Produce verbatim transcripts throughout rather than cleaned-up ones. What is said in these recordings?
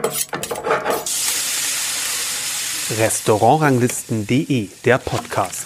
Restaurantranglisten punkt de, der Podcast.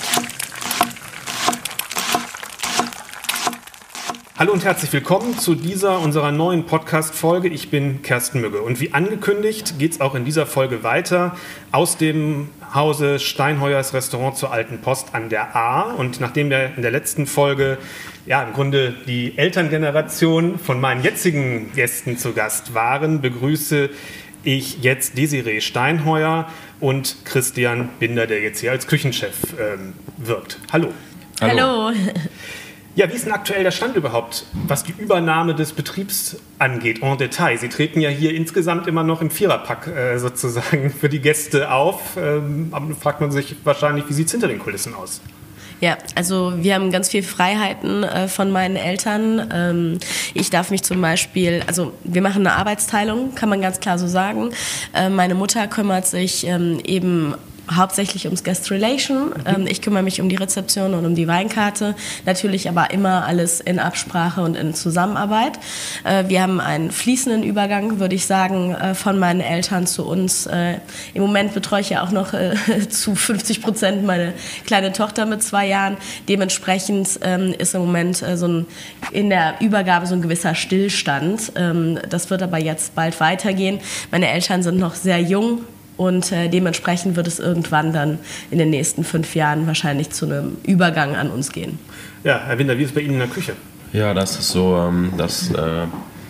Hallo und herzlich willkommen zu dieser unserer neuen Podcast-Folge. Ich bin Kersten Mügge und wie angekündigt geht es auch in dieser Folge weiter aus dem Hause Steinheuers Restaurant zur Alten Post an der A. Und nachdem wir in der letzten Folge ja im Grunde die Elterngeneration von meinen jetzigen Gästen zu Gast waren, begrüße ich jetzt Desiree Steinheuer und Christian Binder, der jetzt hier als Küchenchef ähm, wirkt. Hallo. Hallo. Hallo. Ja, wie ist denn aktuell der Stand überhaupt, was die Übernahme des Betriebs angeht, en Detail? Sie treten ja hier insgesamt immer noch im Viererpack äh, sozusagen für die Gäste auf. Ähm, aber fragt man sich wahrscheinlich, wie sieht es hinter den Kulissen aus? Ja, also wir haben ganz viele Freiheiten äh, von meinen Eltern. Ähm, ich darf mich zum Beispiel, also wir machen eine Arbeitsteilung, kann man ganz klar so sagen. Äh, meine Mutter kümmert sich ähm, eben hauptsächlich ums Guest Relation. Ähm, ich kümmere mich um die Rezeption und um die Weinkarte. Natürlich aber immer alles in Absprache und in Zusammenarbeit. Äh, wir haben einen fließenden Übergang, würde ich sagen, äh, von meinen Eltern zu uns. Äh, Im Moment betreue ich ja auch noch äh, zu fünfzig Prozent meine kleine Tochter mit zwei Jahren. Dementsprechend ähm, ist im Moment äh, so ein, in der Übergabe so ein gewisser Stillstand. Ähm, das wird aber jetzt bald weitergehen. Meine Eltern sind noch sehr jung. Und äh, dementsprechend wird es irgendwann dann in den nächsten fünf Jahren wahrscheinlich zu einem Übergang an uns gehen. Ja, Herr Binder, wie ist es bei Ihnen in der Küche? Ja, das ist so, ähm, dass äh,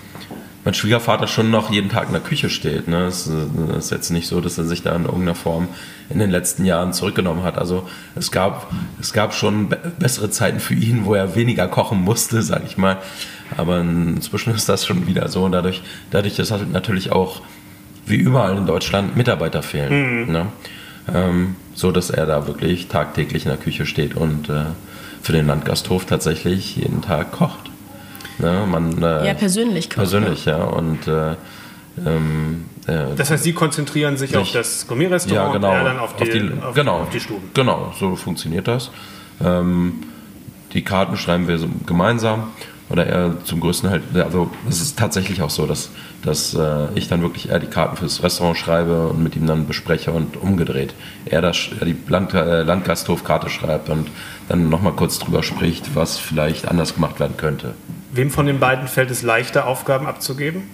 mein Schwiegervater schon noch jeden Tag in der Küche steht. Ne? Es äh, ist jetzt nicht so, dass er sich da in irgendeiner Form in den letzten Jahren zurückgenommen hat. Also es gab, es gab schon be- bessere Zeiten für ihn, wo er weniger kochen musste, sage ich mal. Aber inzwischen ist das schon wieder so. Dadurch, dadurch dass halt natürlich auch wie überall in Deutschland Mitarbeiter fehlen. Mhm. Ne? Ähm, so dass er da wirklich tagtäglich in der Küche steht und äh, für den Landgasthof tatsächlich jeden Tag kocht. Ne? Man, äh, ja, persönlich kocht. Persönlich, ja. Und, äh, ähm, äh, das heißt, Sie konzentrieren sich, sich auf das Gourmet-Restaurant ja, genau, und er dann auf die, auf die, auf, genau, auf die Stuben. Genau, so funktioniert das. Ähm, die Karten schreiben wir so gemeinsam. Oder er zum größten halt, also es ist tatsächlich auch so, dass, dass äh, ich dann wirklich eher die Karten fürs Restaurant schreibe und mit ihm dann bespreche und umgedreht. Er, das, er die Land, äh, Landgasthofkarte schreibt und dann nochmal kurz drüber spricht, was vielleicht anders gemacht werden könnte. Wem von den beiden fällt es leichter, Aufgaben abzugeben?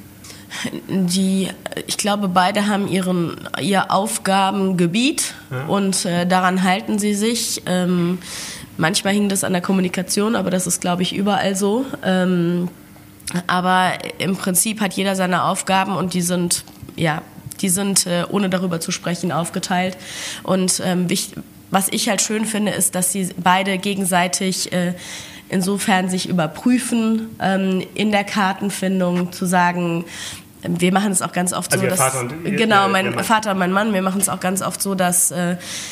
Die, ich glaube, beide haben ihren, ihr Aufgabengebiet ja. und äh, daran halten sie sich. Ähm, Manchmal hing das an der Kommunikation, aber das ist, glaube ich, überall so. Ähm, aber im Prinzip hat jeder seine Aufgaben und die sind, ja, die sind, äh, ohne darüber zu sprechen, aufgeteilt. Und ähm, wichtig, was ich halt schön finde, ist, dass sie beide gegenseitig äh, insofern sich überprüfen ähm, in der Kartenfindung, zu sagen, wir machen es auch ganz oft also so, dass Vater und, genau, mein Vater und mein Mann, wir machen es auch ganz oft so, dass äh,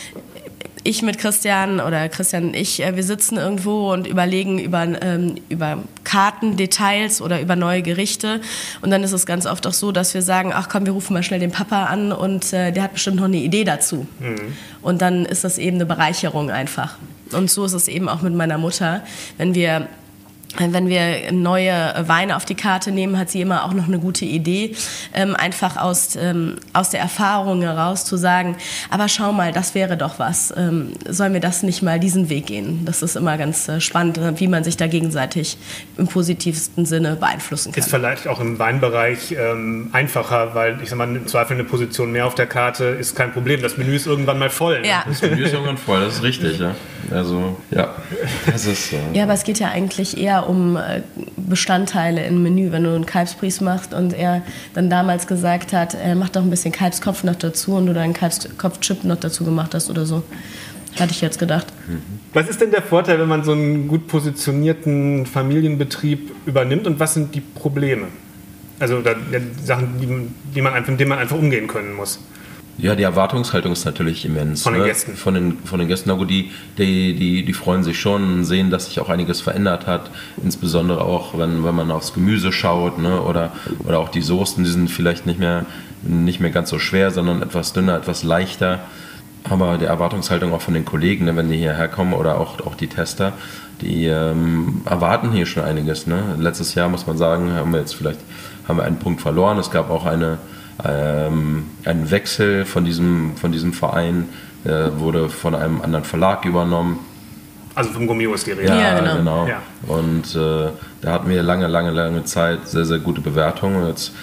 ich mit Christian oder Christian und ich, wir sitzen irgendwo und überlegen über, ähm, über Kartendetails oder über neue Gerichte. Und dann ist es ganz oft auch so, dass wir sagen, ach komm, wir rufen mal schnell den Papa an und äh, der hat bestimmt noch eine Idee dazu. Mhm. Und dann ist das eben eine Bereicherung einfach. Und so ist es eben auch mit meiner Mutter. Wenn wir Wenn wir neue Weine auf die Karte nehmen, hat sie immer auch noch eine gute Idee, ähm, einfach aus, ähm, aus der Erfahrung heraus zu sagen, aber schau mal, das wäre doch was, ähm, sollen wir das nicht mal diesen Weg gehen? Das ist immer ganz äh, spannend, wie man sich da gegenseitig im positivsten Sinne beeinflussen kann. Ist vielleicht auch im Weinbereich ähm, einfacher, weil ich sag mal, im Zweifel eine Position mehr auf der Karte ist kein Problem. Das Menü ist irgendwann mal voll. Ne? Ja. Das Menü ist irgendwann voll, das ist richtig. Ja. Also, ja, das ist äh ja, aber es geht ja eigentlich eher um Bestandteile im Menü, wenn du einen Kalbsbries machst und er dann damals gesagt hat, er macht doch ein bisschen Kalbskopf noch dazu und du dann einen Kalbskopfchip noch dazu gemacht hast oder so. Hatte ich jetzt gedacht. Was ist denn der Vorteil, wenn man so einen gut positionierten Familienbetrieb übernimmt und was sind die Probleme? Also da, ja, Sachen, die, die man einfach, mit denen man einfach umgehen können muss. Ja, die Erwartungshaltung ist natürlich immens. Von den ne? Gästen. Von den, von den Gästen. Na gut, die, die, die, die freuen sich schon, sehen, dass sich auch einiges verändert hat. Insbesondere auch, wenn, wenn man aufs Gemüse schaut, ne? oder, oder auch die Soßen, die sind vielleicht nicht mehr, nicht mehr ganz so schwer, sondern etwas dünner, etwas leichter. Aber die Erwartungshaltung auch von den Kollegen, ne? wenn die hierher kommen oder auch, auch die Tester, die ähm, erwarten hier schon einiges. Ne? Letztes Jahr, muss man sagen, haben wir jetzt vielleicht haben wir einen Punkt verloren. Es gab auch eine ähm, ein Wechsel von diesem, von diesem Verein, äh, wurde von einem anderen Verlag übernommen. Also vom Gourmet ist die Rede. Ja, Ja, genau. genau. Ja. Und äh, da hatten wir lange, lange, lange Zeit sehr, sehr gute Bewertungen. Und jetzt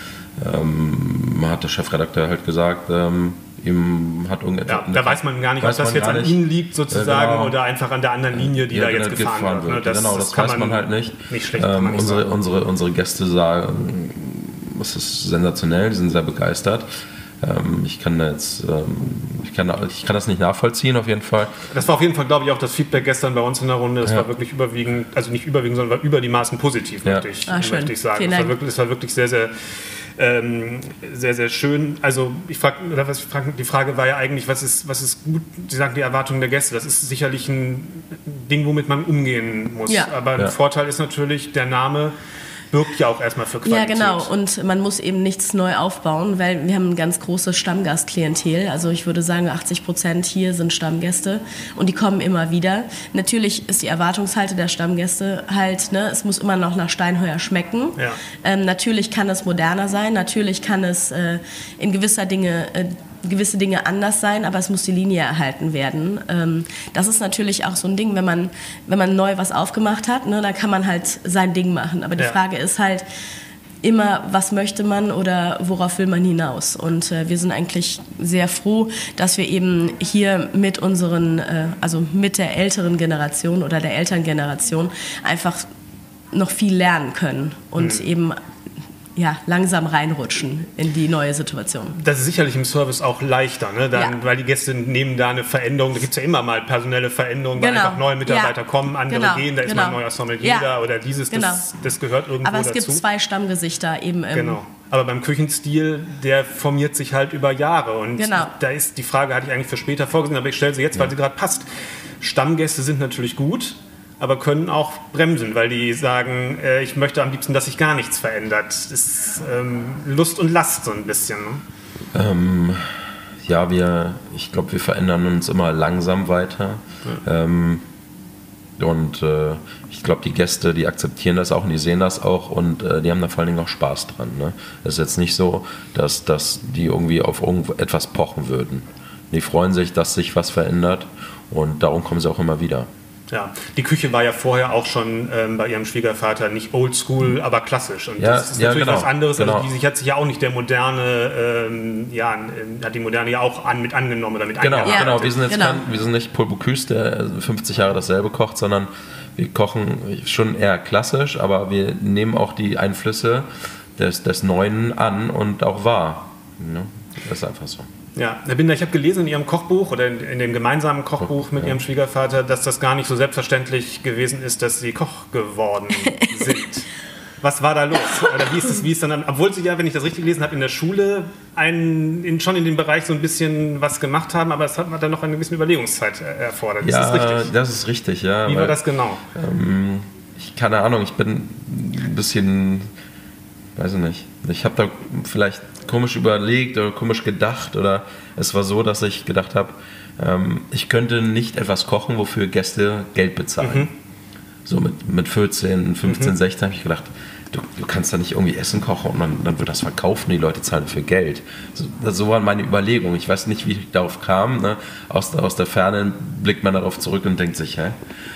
ähm, hat der Chefredakteur halt gesagt, ähm, ihm hat irgendetwas... Ja, da weiß man gar nicht, ob das jetzt an nicht. Ihnen liegt sozusagen Ja, genau. oder einfach an der anderen Linie, die Ja, da genau, jetzt gefahren, gefahren wird. wird. Ne? Das, genau, das, das kann weiß man, halt nicht. Nicht schlecht kann ähm, man nicht unsere, sagen. unsere, unsere Gäste sagen, das ist sensationell, die sind sehr begeistert. Ähm, ich kann da jetzt, ähm, ich kann, ich kann das nicht nachvollziehen auf jeden Fall. Das war auf jeden Fall, glaube ich, auch das Feedback gestern bei uns in der Runde. Das Ja. war wirklich überwiegend, also nicht überwiegend, sondern war über die Maßen positiv, Ja. möchte, ich, Ah, schön. möchte ich sagen. Vielen Es war, Dank. wirklich, es war wirklich sehr, sehr, ähm, sehr, sehr schön. Also ich frage, oder was ich frage, die Frage war ja eigentlich, was ist, was ist gut? Sie sagen die Erwartungen der Gäste. Das ist sicherlich ein Ding, womit man umgehen muss. Ja. Aber Ja. ein Vorteil ist natürlich, der Name birgt ja auch erstmal für Ja, Qualität. genau. Und man muss eben nichts neu aufbauen, weil wir haben ein ganz großes Stammgastklientel. Also ich würde sagen, achtzig Prozent hier sind Stammgäste und die kommen immer wieder. Natürlich ist die Erwartungshalte der Stammgäste halt, ne, es muss immer noch nach Steinheuer schmecken. Ja. Ähm, natürlich kann es moderner sein, natürlich kann es äh, in gewisser Dinge... Äh, gewisse Dinge anders sein, aber es muss die Linie erhalten werden. Ähm, das ist natürlich auch so ein Ding, wenn man, wenn man neu was aufgemacht hat, ne, dann kann man halt sein Ding machen. Aber die Ja. Frage ist halt immer, was möchte man oder worauf will man hinaus? Und äh, wir sind eigentlich sehr froh, dass wir eben hier mit unseren, äh, also mit der älteren Generation oder der Elterngeneration einfach noch viel lernen können und Mhm. eben ja, langsam reinrutschen in die neue Situation. Das ist sicherlich im Service auch leichter, ne? Dann, Ja. weil die Gäste nehmen da eine Veränderung. Da gibt es ja immer mal personelle Veränderungen, weil Genau. einfach neue Mitarbeiter Ja. kommen, andere Genau. gehen, da ist Genau. mal ein neuer Sommelier Ja. da oder dieses, Genau. das, das gehört irgendwo Aber es dazu. gibt zwei Stammgesichter eben im Genau. Aber beim Küchenstil, der formiert sich halt über Jahre. Und Genau. da ist die Frage, hatte ich eigentlich für später vorgesehen, aber ich stelle sie jetzt, weil sie gerade passt. Stammgäste sind natürlich gut, aber können auch bremsen, weil die sagen, äh, ich möchte am liebsten, dass sich gar nichts verändert. Das ist ähm, Lust und Last so ein bisschen. Ne? Ähm, ja, wir, ich glaube, wir verändern uns immer langsam weiter. Ja. Ähm, und äh, ich glaube, die Gäste, die akzeptieren das auch und die sehen das auch und äh, die haben da vor allen Dingen auch Spaß dran. Ne? Es ist jetzt nicht so, dass, dass die irgendwie auf irgendetwas pochen würden. Die freuen sich, dass sich was verändert und darum kommen sie auch immer wieder. Ja, die Küche war ja vorher auch schon ähm, bei ihrem Schwiegervater nicht oldschool, aber klassisch. Und Ja, das ist ja, natürlich genau, was anderes. genau. Also die sich hat sich ja auch nicht der moderne, ähm, ja, hat die moderne ja auch an, mit angenommen oder mit Genau, eingearbeitet. genau. Wir sind jetzt Genau. kein, wir sind nicht Paul Bocuse, der fünfzig Jahre dasselbe kocht, sondern wir kochen schon eher klassisch, aber wir nehmen auch die Einflüsse des, des Neuen an und auch wahr. Ja, das ist einfach so. Ja, Herr Binder, ich habe gelesen in Ihrem Kochbuch oder in, in dem gemeinsamen Kochbuch mit Ja. Ihrem Schwiegervater, dass das gar nicht so selbstverständlich gewesen ist, dass Sie Koch geworden sind. Was war da los? Oder wie ist es, wie ist dann, obwohl Sie ja, wenn ich das richtig gelesen habe, in der Schule einen, in, schon in dem Bereich so ein bisschen was gemacht haben, aber es hat dann noch eine gewisse Überlegungszeit erfordert. Ist Ja, das richtig? das ist richtig, ja. Wie weil, war das genau? Ähm, ich keine Ahnung, ich bin ein bisschen, weiß ich nicht, ich habe da vielleicht komisch überlegt oder komisch gedacht oder es war so, dass ich gedacht habe, ähm, ich könnte nicht etwas kochen, wofür Gäste Geld bezahlen. Mhm. So mit, mit vierzehn, fünfzehn, Mhm. sechzehn habe ich gedacht, du, du kannst da nicht irgendwie Essen kochen und dann, dann wird das verkaufen, die Leute zahlen dafür Geld. So, so waren meine Überlegungen. Ich weiß nicht, wie ich darauf kam. Ne? Aus, der- aus der Ferne blickt man darauf zurück und denkt sich, hä?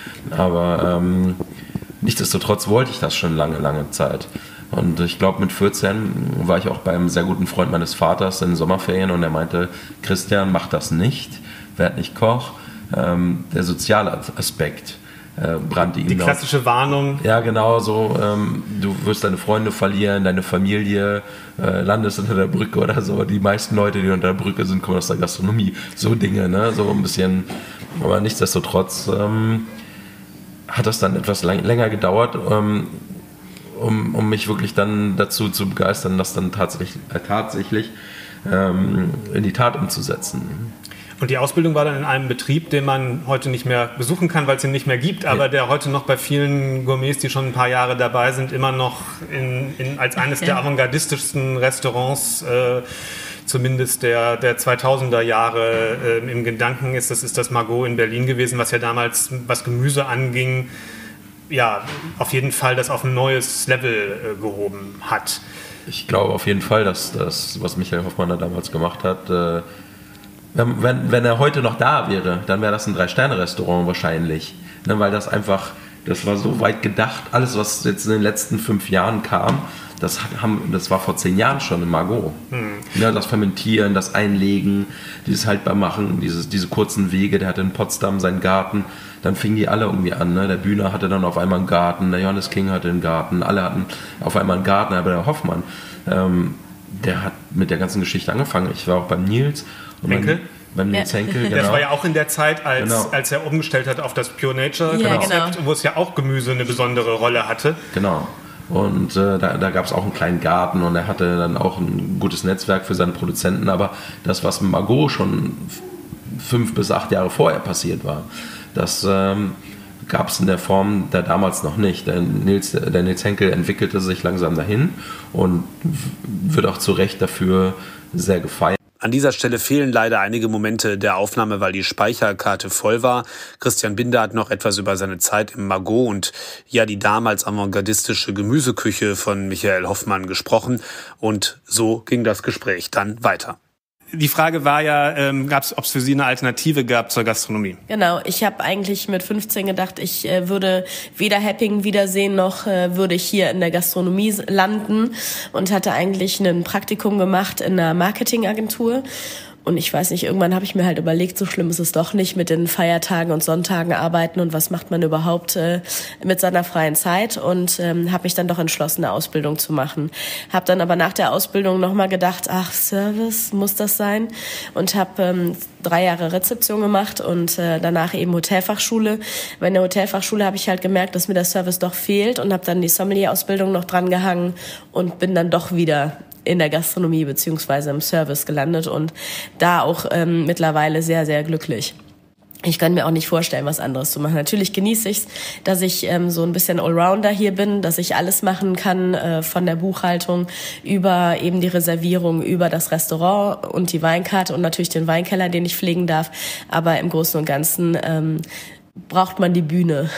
Aber ähm, nichtsdestotrotz wollte ich das schon lange, lange Zeit. Und ich glaube, mit vierzehn war ich auch bei einem sehr guten Freund meines Vaters in den Sommerferien und er meinte, Christian, mach das nicht, werd nicht Koch. Ähm, der soziale Aspekt äh, brannte ihm Die noch. klassische Warnung. Ja, genau so. Ähm, du wirst deine Freunde verlieren, deine Familie, äh, landest unter der Brücke oder so. Die meisten Leute, die unter der Brücke sind, kommen aus der Gastronomie. So Dinge, ne? So ein bisschen. Aber nichtsdestotrotz ähm, hat das dann etwas lang, länger gedauert, ähm, um, um mich wirklich dann dazu zu begeistern, das dann tatsächlich, äh, tatsächlich ähm, in die Tat umzusetzen. Und die Ausbildung war dann in einem Betrieb, den man heute nicht mehr besuchen kann, weil es ihn nicht mehr gibt, aber Ja. der heute noch bei vielen Gourmets, die schon ein paar Jahre dabei sind, immer noch in, in, als eines der Ja. avantgardistischsten Restaurants, äh, zumindest der, der zweitausender Jahre äh, im Gedanken ist. Das ist das Margot in Berlin gewesen, was ja damals, was Gemüse anging, ja, auf jeden Fall das auf ein neues Level äh, gehoben hat. Ich glaube auf jeden Fall, dass das, was Michael Hoffmann da damals gemacht hat, äh, wenn, wenn, wenn er heute noch da wäre, dann wäre das ein Drei-Sterne-Restaurant wahrscheinlich. Ne, weil das einfach, das war so weit gedacht, alles was jetzt in den letzten fünf Jahren kam, das, haben, das war vor zehn Jahren schon in Margot. Hm. Ja, das Fermentieren, das Einlegen, dieses Haltbarmachen, dieses, diese kurzen Wege, der hatte in Potsdam seinen Garten, dann fingen die alle irgendwie an. Ne? Der Bühner hatte dann auf einmal einen Garten, der Johannes King hatte einen Garten, alle hatten auf einmal einen Garten, aber der Hoffmann, ähm, der hat mit der ganzen Geschichte angefangen. Ich war auch beim Nils. Und Henkel? Beim Nils ja. Henkel, genau. Das war ja auch in der Zeit, als, genau. als er umgestellt hat auf das Pure Nature ja, Konzept, genau. wo es ja auch Gemüse eine besondere Rolle hatte. Genau. Und äh, da, da gab es auch einen kleinen Garten und er hatte dann auch ein gutes Netzwerk für seine Produzenten. Aber das, was mit Margot schon fünf bis acht Jahre vorher passiert war, das ähm, gab es in der Form da damals noch nicht. Der Nils, der Nils Henkel entwickelte sich langsam dahin und wird auch zu Recht dafür sehr gefeiert. An dieser Stelle fehlen leider einige Momente der Aufnahme, weil die Speicherkarte voll war. Christian Binder hat noch etwas über seine Zeit im Margot und ja die damals avantgardistische Gemüseküche von Michael Hoffmann gesprochen. Und so ging das Gespräch dann weiter. Die Frage war ja, ähm, ob es für Sie eine Alternative gab zur Gastronomie? Genau, ich habe eigentlich mit fünfzehn gedacht, ich äh, würde weder Heppingen wiedersehen, noch äh, würde ich hier in der Gastronomie landen und hatte eigentlich ein Praktikum gemacht in einer Marketingagentur. Und ich weiß nicht, irgendwann habe ich mir halt überlegt, so schlimm ist es doch nicht mit den Feiertagen und Sonntagen arbeiten und was macht man überhaupt äh, mit seiner freien Zeit und ähm, habe mich dann doch entschlossen, eine Ausbildung zu machen. Habe dann aber nach der Ausbildung nochmal gedacht, ach, Service, muss das sein? Und habe ähm, drei Jahre Rezeption gemacht und äh, danach eben Hotelfachschule. Bei der Hotelfachschule habe ich halt gemerkt, dass mir der Service doch fehlt und habe dann die Sommelier-Ausbildung noch dran gehangen und bin dann doch wieder in der Gastronomie beziehungsweise im Service gelandet und da auch ähm, mittlerweile sehr, sehr glücklich. Ich kann mir auch nicht vorstellen, was anderes zu machen. Natürlich genieße ich es, dass ich ähm, so ein bisschen Allrounder hier bin, dass ich alles machen kann, äh, von der Buchhaltung über eben die Reservierung, über das Restaurant und die Weinkarte und natürlich den Weinkeller, den ich pflegen darf. Aber im Großen und Ganzen ähm, braucht man die Bühne.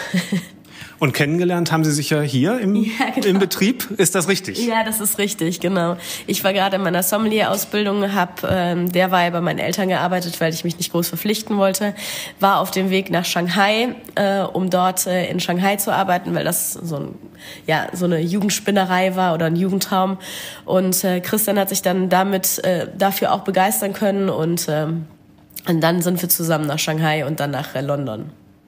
Und kennengelernt haben Sie sich ja hier im, ja, genau. im Betrieb. Ist das richtig? Ja, das ist richtig, genau. Ich war gerade in meiner Sommelier-Ausbildung, habe ähm, derweil bei meinen Eltern gearbeitet, weil ich mich nicht groß verpflichten wollte. War auf dem Weg nach Shanghai, äh, um dort äh, in Shanghai zu arbeiten, weil das so, ein, ja, so eine Jugendspinnerei war oder ein Jugendtraum. Und äh, Christian hat sich dann damit äh, dafür auch begeistern können. Und, äh, und dann sind wir zusammen nach Shanghai und dann nach äh, London.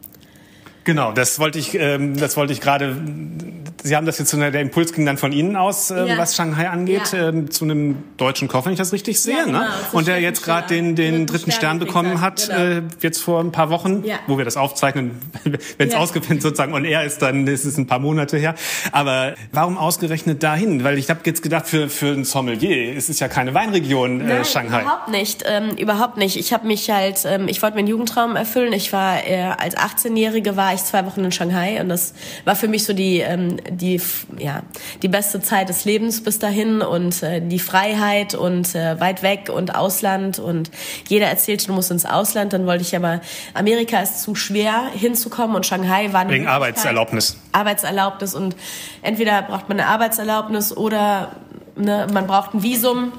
Genau, das wollte ich, ähm, das wollte ich gerade. Sie haben das jetzt, der Impuls ging dann von Ihnen aus, ähm, ja. was Shanghai angeht, ja. ähm, zu einem deutschen Koch, wenn ich das richtig sehe, ja, genau, ne? Und der jetzt gerade den, den dritten Stern, Stern bekommen hat, genau. äh, jetzt vor ein paar Wochen, ja. wo wir das aufzeichnen, wenn es ja. ausgefilmt sozusagen on air ist, dann ist es ein paar Monate her. Aber warum ausgerechnet dahin? Weil ich habe jetzt gedacht, für für ein Sommelier, es ist ja keine Weinregion, äh, Nein, Shanghai. Überhaupt nicht, ähm, überhaupt nicht. Ich habe mich halt, ähm, ich wollte mir einen Jugendtraum erfüllen. Ich war äh, als achtzehnjährige war ich zwei Wochen in Shanghai und das war für mich so die ähm, die ja die beste Zeit des Lebens bis dahin und äh, die Freiheit und äh, weit weg und Ausland und jeder erzählte, du musst ins Ausland, dann wollte ich aber, Amerika ist zu schwer hinzukommen und Shanghai war eine wegen Arbeitserlaubnis. Arbeitserlaubnis und entweder braucht man eine Arbeitserlaubnis oder ne, man braucht ein Visum.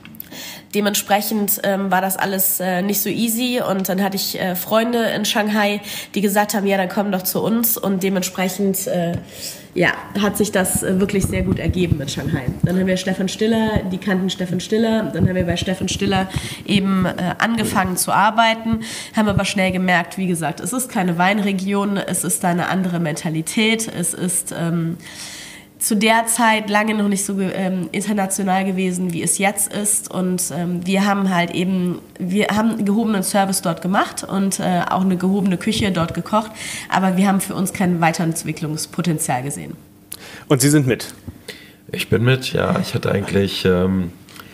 Dementsprechend ähm, war das alles äh, nicht so easy und dann hatte ich äh, Freunde in Shanghai, die gesagt haben, ja, dann komm doch zu uns und dementsprechend äh, ja, hat sich das äh, wirklich sehr gut ergeben mit Shanghai. Dann haben wir Stefan Stiller, die kannten Stefan Stiller, dann haben wir bei Stefan Stiller eben äh, angefangen zu arbeiten, haben aber schnell gemerkt, wie gesagt, es ist keine Weinregion, es ist da eine andere Mentalität, es ist ähm, zu der Zeit lange noch nicht so ähm, international gewesen, wie es jetzt ist. Und ähm, wir haben halt eben, wir haben gehobenen Service dort gemacht und äh, auch eine gehobene Küche dort gekocht. Aber wir haben für uns kein Weiterentwicklungspotenzial gesehen. Und Sie sind mit? Ich bin mit, ja. Ich hatte eigentlich, ähm,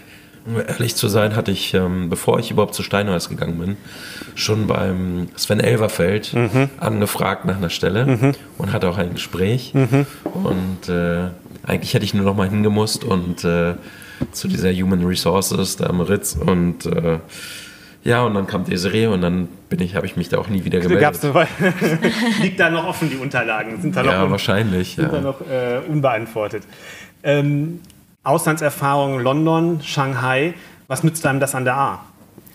um ehrlich zu sein, hatte ich, ähm, bevor ich überhaupt zu Steinhäus gegangen bin, schon beim Sven Elverfeld mhm. angefragt nach einer Stelle mhm. und hatte auch ein Gespräch. Mhm. Und äh, eigentlich hätte ich nur noch mal hingemusst und äh, zu dieser Human Resources da am Ritz und äh, ja, und dann kam Desiree und dann bin ich, habe ich mich da auch nie wieder gemeldet. Gab's liegt da noch offen, die Unterlagen? Sind da noch ja, un- wahrscheinlich. Sind ja. da noch äh, unbeantwortet. Ähm, Auslandserfahrung London, Shanghai. Was nützt einem das an der A?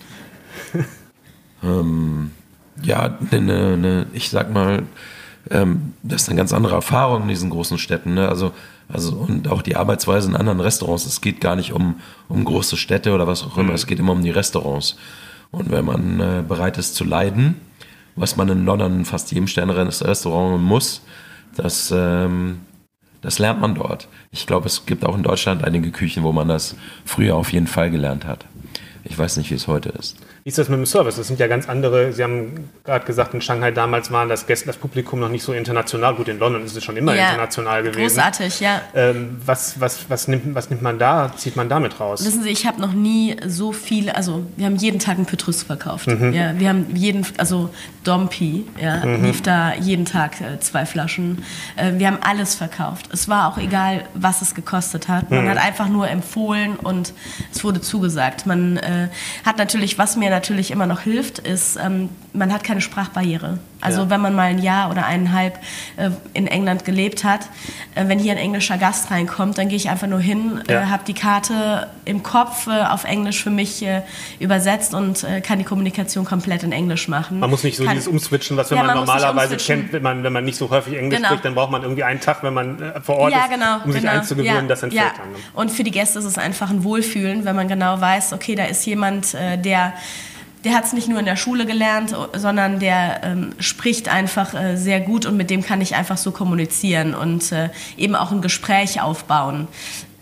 ähm, ja, ne, ne, ne, ich sag mal, ähm, das ist eine ganz andere Erfahrung in diesen großen Städten. Ne? Also, also, und auch die Arbeitsweise in anderen Restaurants. Es geht gar nicht um, um große Städte oder was auch immer. Mhm. Es geht immer um die Restaurants. Und wenn man äh, bereit ist zu leiden, was man in London in fast jedem Sterne-Restaurant muss, das, ähm, das lernt man dort. Ich glaube, es gibt auch in Deutschland einige Küchen, wo man das früher auf jeden Fall gelernt hat. Ich weiß nicht, wie es heute ist. Wie ist das mit dem Service? Das sind ja ganz andere, Sie haben gerade gesagt, in Shanghai damals waren das Gäste, das Publikum noch nicht so international. Gut, in London ist es schon immer ja, international gewesen. Großartig, ja. Ähm, was, was, was, nimmt, was nimmt man da, zieht man damit raus? Wissen Sie, ich habe noch nie so viele, also wir haben jeden Tag einen Petrus verkauft. Mhm. Ja, wir haben jeden, also Dompi, ja, mhm. lief da jeden Tag äh, zwei Flaschen. Äh, wir haben alles verkauft. Es war auch egal, was es gekostet hat. Man mhm. hat einfach nur empfohlen und es wurde zugesagt. Man äh, hat natürlich, was mir natürlich immer noch hilft, ist, ähm, man hat keine Sprachbarriere. Also ja. wenn man mal ein Jahr oder eineinhalb äh, in England gelebt hat, äh, wenn hier ein englischer Gast reinkommt, dann gehe ich einfach nur hin, ja. äh, habe die Karte im Kopf äh, auf Englisch für mich äh, übersetzt und äh, kann die Kommunikation komplett in Englisch machen. Man muss nicht so kann, dieses Umswitchen, was wenn ja, man, man normalerweise kennt, wenn man, wenn man nicht so häufig Englisch genau. spricht, dann braucht man irgendwie einen Tag, wenn man äh, vor Ort ja, ist, genau, um sich genau. einzugewöhnen, ja, das entfällt ja. dann. Und für die Gäste ist es einfach ein Wohlfühlen, wenn man genau weiß, okay, da ist jemand, äh, der Der hat es nicht nur in der Schule gelernt, sondern der ähm, spricht einfach äh, sehr gut und mit dem kann ich einfach so kommunizieren und äh, eben auch ein Gespräch aufbauen.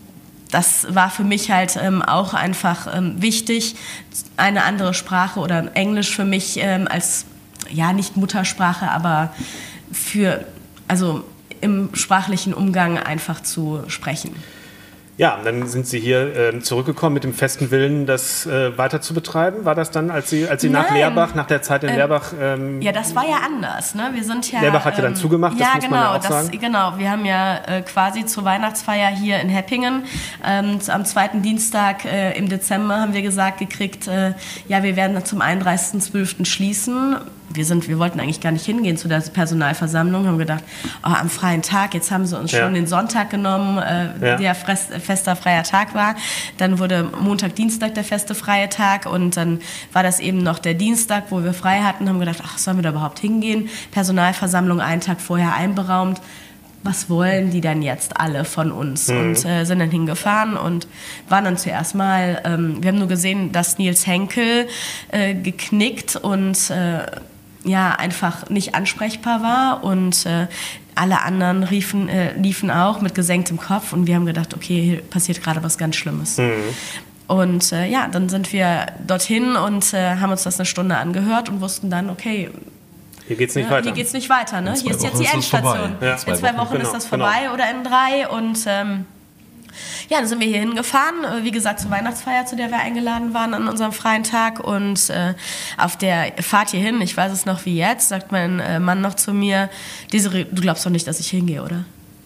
Das war für mich halt ähm, auch einfach ähm, wichtig, eine andere Sprache oder Englisch für mich ähm, als, ja, nicht Muttersprache, aber für, also im sprachlichen Umgang einfach zu sprechen. Ja, dann sind Sie hier äh, zurückgekommen mit dem festen Willen, das äh, weiter zu betreiben. War das dann, als Sie, als Sie nach Leerbach, nach der Zeit in ähm, Leerbach... Ähm, ja, das war ja anders. Ne? Wir sind ja, Leerbach hat ja dann ähm, zugemacht, das ja, muss genau, man ja auch das, sagen. Genau, wir haben ja äh, quasi zur Weihnachtsfeier hier in Heppingen ähm, am zweiten Dienstag äh, im Dezember haben wir gesagt gekriegt, äh, ja, wir werden zum einunddreißigsten zwölften schließen. Wir, sind, wir wollten eigentlich gar nicht hingehen zu der Personalversammlung, haben gedacht, oh, am freien Tag, jetzt haben sie uns schon ja. den Sonntag genommen, äh, ja. der fress, fester freier Tag war. Dann wurde Montag, Dienstag der feste freie Tag und dann war das eben noch der Dienstag, wo wir frei hatten, haben gedacht, ach, sollen wir da überhaupt hingehen? Personalversammlung einen Tag vorher einberaumt. Was wollen die denn jetzt alle von uns? Mhm. Und äh, sind dann hingefahren und waren dann zuerst mal, ähm, wir haben nur gesehen, dass Nils Henkel äh, geknickt und äh, ja, einfach nicht ansprechbar war und äh, alle anderen riefen, äh, liefen auch mit gesenktem Kopf und wir haben gedacht, okay, hier passiert gerade was ganz Schlimmes. Mhm. Und äh, ja, dann sind wir dorthin und äh, haben uns das eine Stunde angehört und wussten dann, okay, hier geht's nicht ja, weiter. Hier geht's nicht weiter, ne? Hier ist jetzt die Endstation. Ja. In zwei Wochen genau, ist das vorbei genau. oder in drei und ähm, ja, dann sind wir hier hingefahren, wie gesagt, zur Weihnachtsfeier, zu der wir eingeladen waren an unserem freien Tag und äh, auf der Fahrt hierhin, ich weiß es noch wie jetzt, sagt mein äh, Mann noch zu mir, Desiree, du glaubst doch nicht, dass ich hingehe, oder?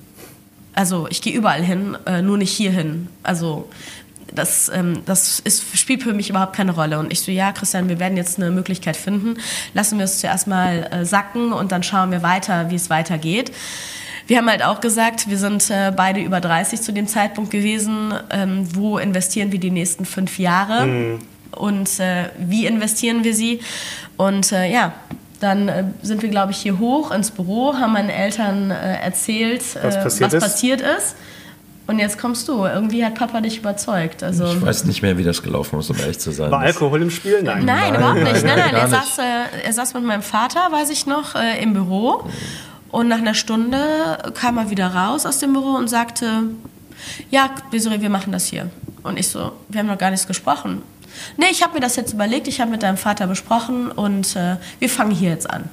Also ich gehe überall hin, äh, nur nicht hierhin. Also das, ähm, das ist, spielt für mich überhaupt keine Rolle. Und ich so, ja, Christian, wir werden jetzt eine Möglichkeit finden. Lassen wir es zuerst mal äh, sacken und dann schauen wir weiter, wie es weitergeht. Wir haben halt auch gesagt, wir sind äh, beide über dreißig zu dem Zeitpunkt gewesen. Ähm, wo investieren wir die nächsten fünf Jahre? Mhm. Und äh, wie investieren wir sie? Und äh, ja, dann äh, sind wir, glaube ich, hier hoch ins Büro, haben meinen Eltern äh, erzählt, was, äh, passiert, was ist. passiert ist. Und jetzt kommst du. Irgendwie hat Papa dich überzeugt. Also ich weiß nicht mehr, wie das gelaufen ist, um ehrlich zu sein. War Alkohol im Spiel? Nein. Nein, Nein überhaupt nicht. Nein, nein, nein er, saß, äh, er saß mit meinem Vater, weiß ich noch, äh, im Büro. Und nach einer Stunde kam er wieder raus aus dem Büro und sagte, ja, Desiree, wir machen das hier. Und ich so, wir haben noch gar nichts gesprochen. Nee, ich habe mir das jetzt überlegt, ich habe mit deinem Vater besprochen und äh, wir fangen hier jetzt an.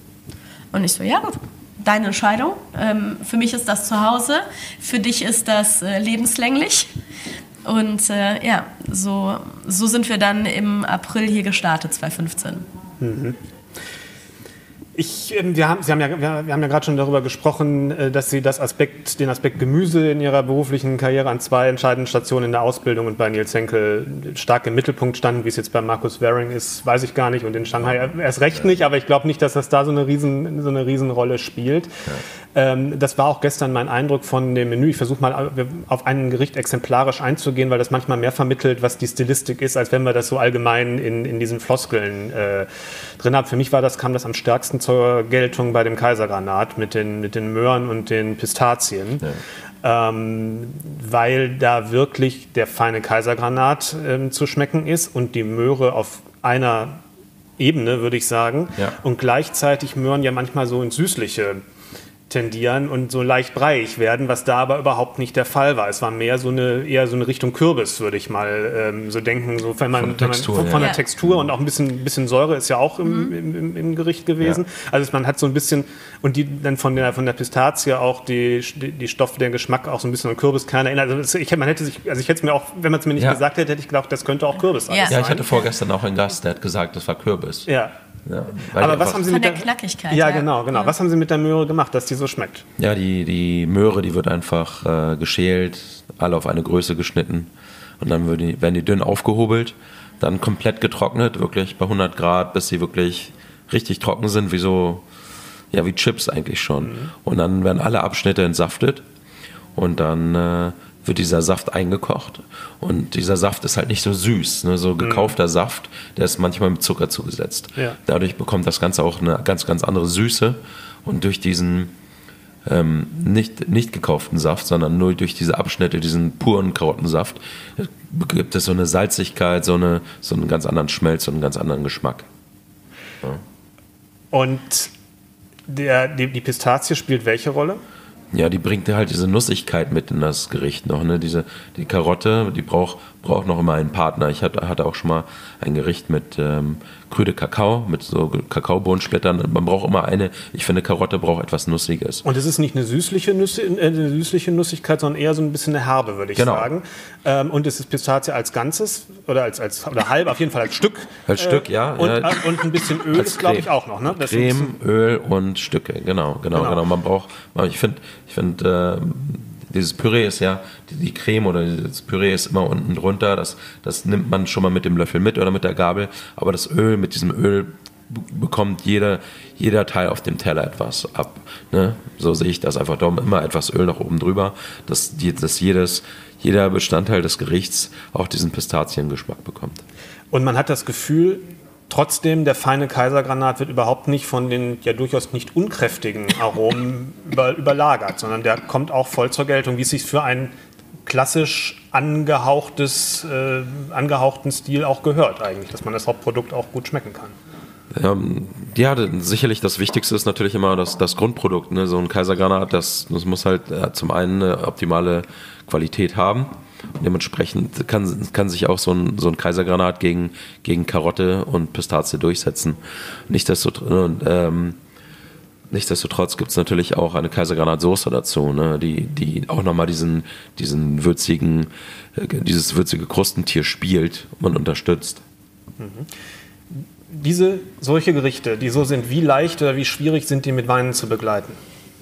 Und ich so, ja gut, deine Entscheidung. Ähm, für mich ist das zu Hause, für dich ist das äh, lebenslänglich. Und äh, ja, so, so sind wir dann im April hier gestartet, zwanzig fünfzehn. Mhm. Ich, wir haben, Sie haben ja, wir haben ja gerade schon darüber gesprochen, dass Sie das Aspekt, den Aspekt Gemüse in Ihrer beruflichen Karriere an zwei entscheidenden Stationen in der Ausbildung und bei Nils Henkel stark im Mittelpunkt standen. Wie es jetzt bei Markus Waring ist, weiß ich gar nicht, und in Shanghai erst recht nicht, aber ich glaube nicht, dass das da so eine riesen, so eine Riesenrolle spielt. Ja. Ähm, das war auch gestern mein Eindruck von dem Menü. Ich versuche mal auf ein Gericht exemplarisch einzugehen, weil das manchmal mehr vermittelt, was die Stilistik ist, als wenn wir das so allgemein in, in diesen Floskeln äh, drin haben. Für mich war das, kam das am stärksten zur Geltung bei dem Kaisergranat mit den, mit den Möhren und den Pistazien, ja. ähm, weil da wirklich der feine Kaisergranat ähm, zu schmecken ist und die Möhre auf einer Ebene, würde ich sagen, ja. und gleichzeitig Möhren ja manchmal so ins Süßliche tendieren und so leicht breiig werden, was da aber überhaupt nicht der Fall war. Es war mehr so eine, eher so eine Richtung Kürbis, würde ich mal ähm, so denken, so wenn man, von, Textur, wenn man, von, von ja. der Textur und auch ein bisschen, bisschen Säure ist ja auch im, mhm. im, im, im Gericht gewesen. Ja. Also man hat so ein bisschen, und die dann von der, von der Pistazie auch die, die, die Stoff, der Geschmack auch so ein bisschen an Kürbiskerne erinnert. Also ich, man hätte sich, also ich hätte es mir auch, wenn man es mir nicht ja. gesagt hätte, hätte ich gedacht, das könnte auch Kürbis sein. Ja. ja, ich hatte vorgestern auch einen Gast, der hat gesagt, das war Kürbis. Ja. Ja, aber was haben Sie mit der, der Knackigkeit? Ja, genau, genau. Ja. Was haben Sie mit der Möhre gemacht, dass die so schmeckt? Ja, die, die Möhre, die wird einfach äh, geschält, alle auf eine Größe geschnitten und dann werden die, werden die dünn aufgehobelt, dann komplett getrocknet, wirklich bei hundert Grad, bis sie wirklich richtig trocken sind, wie so, ja, wie Chips eigentlich schon. Mhm. Und dann werden alle Abschnitte entsaftet und dann äh, wird dieser Saft eingekocht. Und dieser Saft ist halt nicht so süß, ne? So gekaufter mhm. Saft, der ist manchmal mit Zucker zugesetzt. Ja. Dadurch bekommt das Ganze auch eine ganz, ganz andere Süße. Und durch diesen ähm, nicht, nicht gekauften Saft, sondern nur durch diese Abschnitte, diesen puren Karottensaft, gibt es so eine Salzigkeit, so, eine, so einen ganz anderen Schmelz, so einen ganz anderen Geschmack. Ja. Und der, die, die Pistazie spielt welche Rolle? Ja, die bringt halt diese Nussigkeit mit in das Gericht noch. Ne? Diese, die Karotte, die braucht, braucht noch immer einen Partner. Ich hatte, hatte auch schon mal ein Gericht mit ähm, krüde Kakao, mit so Kakaobohnensplittern. Man braucht immer eine, ich finde, Karotte braucht etwas Nussiges. Und es ist nicht eine süßliche, Nüsse, äh, eine süßliche Nussigkeit, sondern eher so ein bisschen eine Herbe, würde ich genau. sagen. Ähm, und es ist Pistazie als Ganzes oder als, als oder halb, auf jeden Fall als Stück. Als äh, Stück, ja. Und, ja. und ein bisschen Öl ist, glaube ich, auch noch. Ne? Das Creme, Öl und Stücke, genau, genau, genau. genau. Man braucht, ich finde, ich finde, äh, dieses Püree ist ja, die, die Creme oder das Püree ist immer unten drunter, das, das nimmt man schon mal mit dem Löffel mit oder mit der Gabel, aber das Öl, mit diesem Öl bekommt jeder, jeder Teil auf dem Teller etwas ab. Ne? So sehe ich das einfach, da immer etwas Öl nach oben drüber, dass, die, dass jedes, jeder Bestandteil des Gerichts auch diesen Pistaziengeschmack bekommt. Und man hat das Gefühl, trotzdem, der feine Kaisergranat wird überhaupt nicht von den ja durchaus nicht unkräftigen Aromen über, überlagert, sondern der kommt auch voll zur Geltung, wie es sich für einen klassisch angehauchtes, äh, angehauchten Stil auch gehört eigentlich, dass man das Hauptprodukt auch gut schmecken kann. Ähm, ja, sicherlich das Wichtigste ist natürlich immer das, das Grundprodukt. Ne? So ein Kaisergranat, das, das muss halt äh, zum einen eine optimale Qualität haben. Und dementsprechend kann, kann sich auch so ein, so ein Kaisergranat gegen, gegen Karotte und Pistazie durchsetzen. Nichtsdestotrotz, ähm, nichtsdestotrotz gibt es natürlich auch eine Kaisergranatsoße dazu, ne? die, die auch nochmal diesen, diesen würzigen, äh, dieses würzige Krustentier spielt und unterstützt. Mhm. Diese, solche Gerichte, die so sind, wie leicht oder wie schwierig sind die mit Weinen zu begleiten?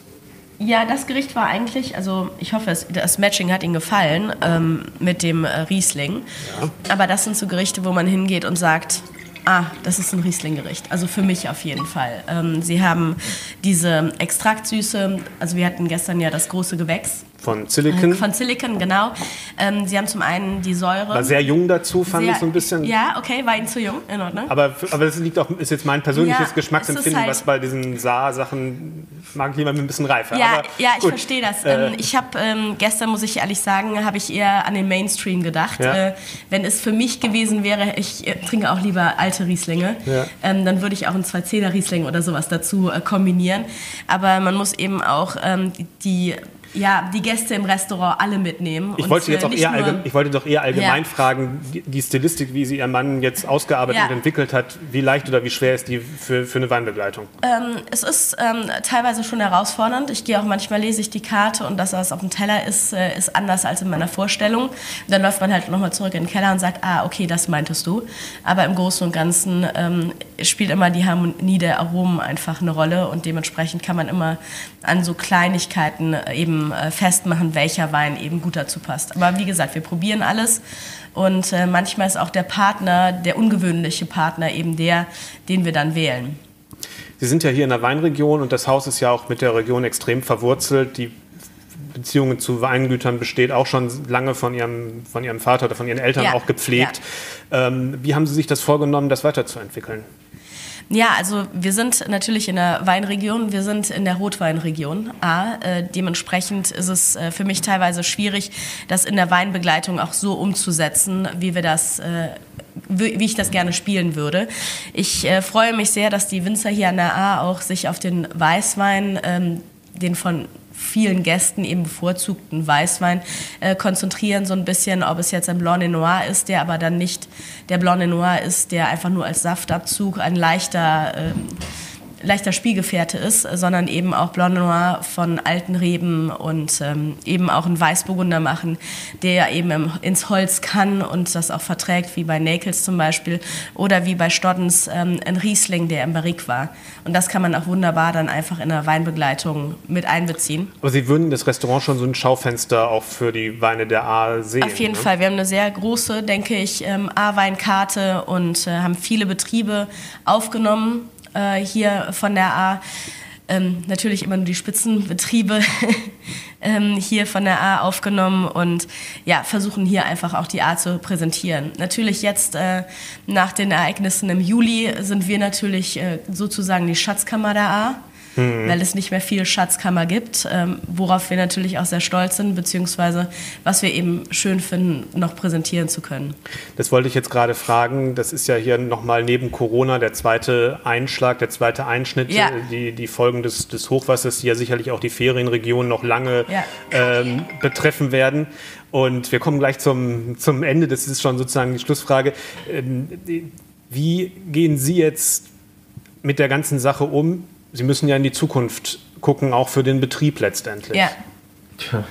Ja, das Gericht war eigentlich, also ich hoffe, es, das Matching hat Ihnen gefallen ähm, mit dem äh, Riesling. Ja. Aber das sind so Gerichte, wo man hingeht und sagt, ah, das ist ein Riesling-Gericht. Also für mich auf jeden Fall. Ähm, sie haben diese Extraktsüße, also wir hatten gestern ja das große Gewächs. Von Silicon. Von Silicon, genau. Ähm, sie haben zum einen die Säure. War sehr jung dazu, fand sehr, ich so ein bisschen. Ja, okay, war Ihnen zu jung, in Ordnung. Aber, aber das liegt auch, ist jetzt mein persönliches ja, Geschmacksempfinden, halt, was bei diesen Saar-Sachen mag ich lieber mit ein bisschen reifer. Ja, aber ja ich gut. verstehe das. Äh, ähm, ich habe ähm, gestern, muss ich ehrlich sagen, habe ich eher an den Mainstream gedacht. Ja. Äh, wenn es für mich gewesen wäre, ich äh, trinke auch lieber alte Rieslinge, ja. ähm, dann würde ich auch einen zwei Zehner Riesling oder sowas dazu äh, kombinieren. Aber man muss eben auch ähm, die Ja, die Gäste im Restaurant alle mitnehmen. Ich wollte, jetzt auch eher allgemein, ich wollte doch eher allgemein ja. fragen, die, die Stilistik, wie sie ihr Mann jetzt ausgearbeitet ja. und entwickelt hat, wie leicht oder wie schwer ist die für, für eine Weinbegleitung? Ähm, es ist ähm, teilweise schon herausfordernd. Ich gehe auch manchmal, lese ich die Karte und das, was auf dem Teller ist, äh, ist anders als in meiner Vorstellung. Und dann läuft man halt nochmal zurück in den Keller und sagt, ah, okay, das meintest du. Aber im Großen und Ganzen ähm, spielt immer die Harmonie der Aromen einfach eine Rolle und dementsprechend kann man immer an so Kleinigkeiten eben festmachen, welcher Wein eben gut dazu passt. Aber wie gesagt, wir probieren alles und äh, manchmal ist auch der Partner, der ungewöhnliche Partner eben der, den wir dann wählen. Sie sind ja hier in der Weinregion und das Haus ist ja auch mit der Region extrem verwurzelt. Die Beziehungen zu Weingütern besteht auch schon lange von Ihrem, von Ihrem Vater oder von Ihren Eltern ja, auch gepflegt. Ja. Ähm, wie haben Sie sich das vorgenommen, das weiterzuentwickeln? Ja, also wir sind natürlich in der Weinregion, wir sind in der Rotweinregion A. Äh, dementsprechend ist es äh, für mich teilweise schwierig, das in der Weinbegleitung auch so umzusetzen, wie wir das, äh, wie ich das gerne spielen würde. Ich äh, freue mich sehr, dass die Winzer hier an der A auch sich auf den Weißwein, ähm, den von vielen Gästen eben bevorzugten Weißwein äh, konzentrieren, so ein bisschen, ob es jetzt ein Blanc de Noir ist, der aber dann nicht der Blanc de Noir ist, der einfach nur als Saftabzug ein leichter, äh, leichter Spielgefährte ist, sondern eben auch Blanc de Noir von alten Reben und ähm, eben auch einen Weißburgunder machen, der eben im, ins Holz kann und das auch verträgt, wie bei Nakels zum Beispiel oder wie bei Stoddens ähm, ein Riesling, der im Barrique war. Und das kann man auch wunderbar dann einfach in der Weinbegleitung mit einbeziehen. Aber Sie würden das Restaurant schon so ein Schaufenster auch für die Weine der A sehen? Auf jeden ne? Fall. Wir haben eine sehr große, denke ich, ähm, A-Weinkarte und äh, haben viele Betriebe aufgenommen äh, hier von der A. Ähm, natürlich immer nur die Spitzenbetriebe ähm, hier von der A aufgenommen und ja, versuchen hier einfach auch die A zu präsentieren. Natürlich jetzt äh, nach den Ereignissen im Juli sind wir natürlich äh, sozusagen die Schatzkammer der A. Mhm. Weil es nicht mehr viel Schatzkammer gibt, ähm, worauf wir natürlich auch sehr stolz sind, beziehungsweise was wir eben schön finden, noch präsentieren zu können. Das wollte ich jetzt gerade fragen. Das ist ja hier nochmal neben Corona der zweite Einschlag, der zweite Einschnitt, ja. die, die Folgen des, des Hochwassers, die ja sicherlich auch die Ferienregion noch lange ja. ähm, betreffen werden. Und wir kommen gleich zum, zum Ende, das ist schon sozusagen die Schlussfrage. Ähm, wie gehen Sie jetzt mit der ganzen Sache um? Sie müssen ja in die Zukunft gucken, auch für den Betrieb letztendlich. Ja. Tja.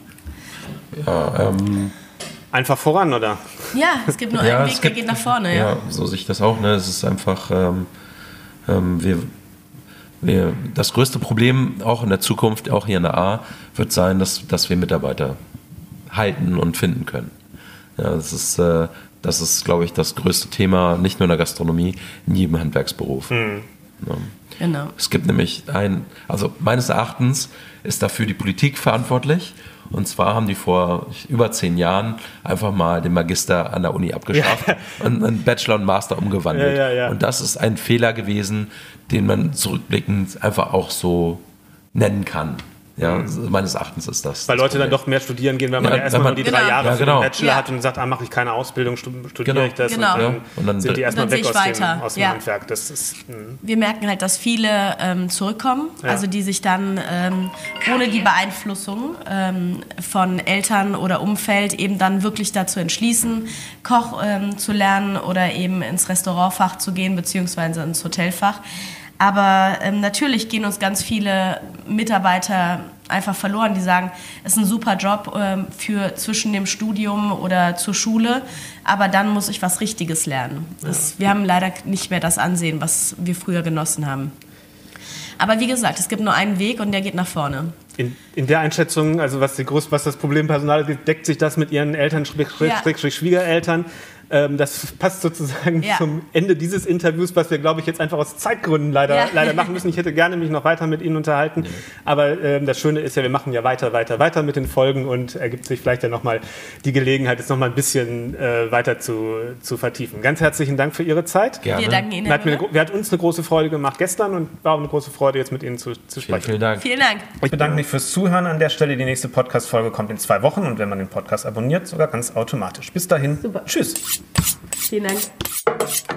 Ja, ähm. Einfach voran, oder? Ja, es gibt nur ja, einen Weg, der geht nach vorne. Ja, ja, so sehe ich das auch. Ne? Es ist einfach, ähm, ähm, wir, wir, das größte Problem auch in der Zukunft, auch hier in der A, wird sein, dass, dass wir Mitarbeiter halten und finden können. Ja, das ist, äh, das ist, glaube ich, das größte Thema, nicht nur in der Gastronomie, in jedem Handwerksberuf. Mhm. Ja. Genau. Es gibt nämlich ein, also meines Erachtens ist dafür die Politik verantwortlich. Und zwar haben die vor über zehn Jahren einfach mal den Magister an der Uni abgeschafft ja. und einen Bachelor und Master umgewandelt. Ja, ja, ja. Und das ist ein Fehler gewesen, den man zurückblickend einfach auch so nennen kann. Ja, mhm. meines Erachtens ist das. Weil das Leute Problem. dann doch mehr studieren gehen, weil man ja, ja erstmal man, die genau. drei Jahre ja, für genau. den Bachelor ja. hat und sagt, ah, mache ich keine Ausbildung, studiere genau. ich das. Genau. Und dann, ja. und dann sind die erstmal weg aus weiter. dem, aus dem ja. Handwerk. Das ist, Wir merken halt, dass viele ähm, zurückkommen, ja. also die sich dann ähm, ohne die Beeinflussung ähm, von Eltern oder Umfeld eben dann wirklich dazu entschließen, Koch ähm, zu lernen oder eben ins Restaurantfach zu gehen, beziehungsweise ins Hotelfach. Aber ähm, natürlich gehen uns ganz viele Mitarbeiter einfach verloren, die sagen, es ist ein super Job ähm, für zwischen dem Studium oder zur Schule, aber dann muss ich was Richtiges lernen. Das, ja. Wir haben leider nicht mehr das Ansehen, was wir früher genossen haben. Aber wie gesagt, es gibt nur einen Weg und der geht nach vorne. In, in der Einschätzung, also was, die Groß, was das Problem Personal ist, deckt sich das mit Ihren Eltern, Schrägstrich, ja. Schwiegereltern. Ähm, das passt sozusagen ja. zum Ende dieses Interviews, was wir, glaube ich, jetzt einfach aus Zeitgründen leider, ja. leider machen müssen. Ich hätte gerne mich noch weiter mit Ihnen unterhalten. Ja. Aber ähm, das Schöne ist ja, wir machen ja weiter, weiter, weiter mit den Folgen und ergibt sich vielleicht ja nochmal die Gelegenheit, jetzt nochmal ein bisschen äh, weiter zu, zu vertiefen. Ganz herzlichen Dank für Ihre Zeit. Gerne. Wir danken Ihnen. Hat, mir eine, hat uns eine große Freude gemacht gestern und war auch eine große Freude, jetzt mit Ihnen zu, zu sprechen. Vielen, vielen Dank. Vielen Dank. Ich bedanke mich fürs Zuhören an der Stelle. Die nächste Podcast-Folge kommt in zwei Wochen und wenn man den Podcast abonniert, sogar ganz automatisch. Bis dahin. Super. Tschüss. Vielen Dank.